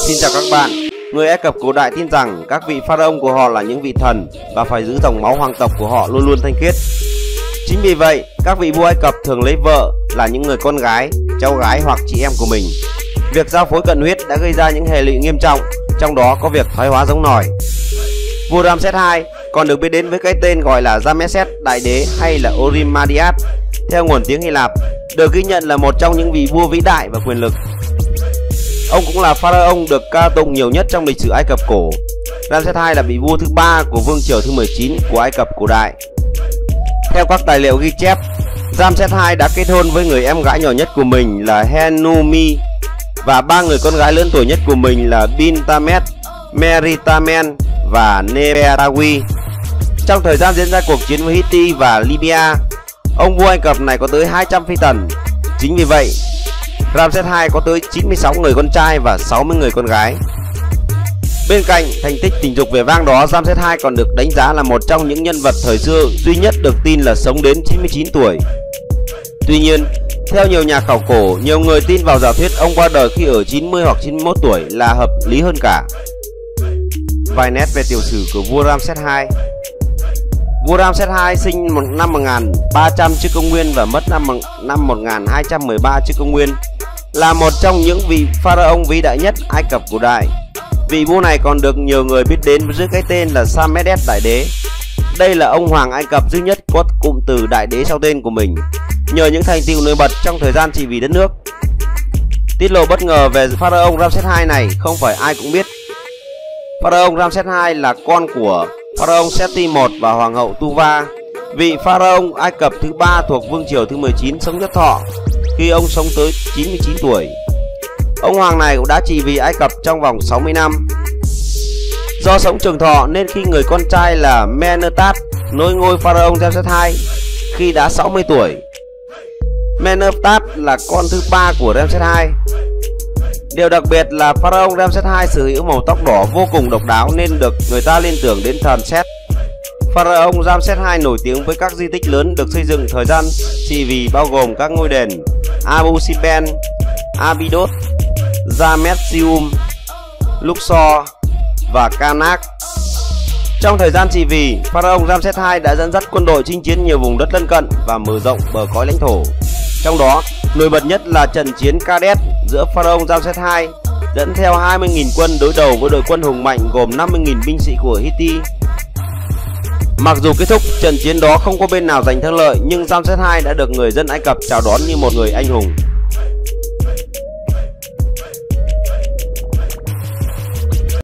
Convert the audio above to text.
Xin chào các bạn. Người Ai Cập cổ đại tin rằng các vị pharaoh của họ là những vị thần và phải giữ dòng máu hoàng tộc của họ luôn luôn thanh khiết. Chính vì vậy, các vị vua Ai Cập thường lấy vợ là những người con gái, cháu gái hoặc chị em của mình. Việc giao phối cận huyết đã gây ra những hệ lụy nghiêm trọng, trong đó có việc thoái hóa giống nòi. Vua Ramses II còn được biết đến với cái tên gọi là Ramesses Đại Đế hay là Orimadias, theo nguồn tiếng Hy Lạp, được ghi nhận là một trong những vị vua vĩ đại và quyền lực. Ông cũng là pharaoh được ca tụng nhiều nhất trong lịch sử Ai Cập cổ. Ramses II là vị vua thứ 3 của vương triều thứ 19 của Ai Cập cổ đại. Theo các tài liệu ghi chép, Ramses II đã kết hôn với người em gái nhỏ nhất của mình là Henumi và 3 người con gái lớn tuổi nhất của mình là Bintamet, Meritamen và Nefertari. Trong thời gian diễn ra cuộc chiến với Hittite và Libya, ông vua Ai Cập này có tới 200 phi tần. Chính vì vậy, Ramses II có tới 96 người con trai và 60 người con gái. Bên cạnh thành tích tình dục vẻ vang đó, Ramses II còn được đánh giá là một trong những nhân vật thời xưa duy nhất được tin là sống đến 99 tuổi. Tuy nhiên, theo nhiều nhà khảo cổ, nhiều người tin vào giả thuyết ông qua đời khi ở 90 hoặc 91 tuổi là hợp lý hơn cả. Vài nét về tiểu sử của vua Ramses II. Vua Ramses II sinh năm 1300 trước công nguyên và mất năm 1213 trước công nguyên, là một trong những vị pharaoh vĩ đại nhất Ai Cập cổ đại. Vị vua này còn được nhiều người biết đến dưới cái tên là Ramesses Đại Đế. Đây là ông hoàng Ai Cập duy nhất có cụm từ đại đế sau tên của mình, nhờ những thành tựu nổi bật trong thời gian trị vì đất nước. Tiết lộ bất ngờ về pharaoh Ramses II này không phải ai cũng biết. Pharaoh Ramses II là con của pharaoh Seti I và hoàng hậu Tuva, vị pharaoh Ai Cập thứ 3 thuộc vương triều thứ 19 sống rất thọ khi ông sống tới 99 tuổi. Ông hoàng này cũng đã trị vì Ai Cập trong vòng 60 năm. Do sống trường thọ nên khi người con trai là Menetas nối ngôi pharaoh Ramses II khi đã 60 tuổi. Menetas là con thứ 3 của Ramses II. Điều đặc biệt là pharaoh Ramses II sở hữu màu tóc đỏ vô cùng độc đáo nên được người ta liên tưởng đến thần Set. Pharaoh Ramses II nổi tiếng với các di tích lớn được xây dựng thời gian trị vì bao gồm các ngôi đền Abu Simbel, Abydos, Ramesseum, Luxor và Karnak. Trong thời gian trị vì, pharaoh Ramses II đã dẫn dắt quân đội chinh chiến nhiều vùng đất lân cận và mở rộng bờ cõi lãnh thổ. Trong đó, nổi bật nhất là trận chiến Kadesh giữa pharaoh Ramses II dẫn theo 20.000 quân đối đầu với đội quân hùng mạnh gồm 50.000 binh sĩ của Hittite. Mặc dù kết thúc trận chiến đó không có bên nào giành thắng lợi, nhưng Ramses II đã được người dân Ai Cập chào đón như một người anh hùng.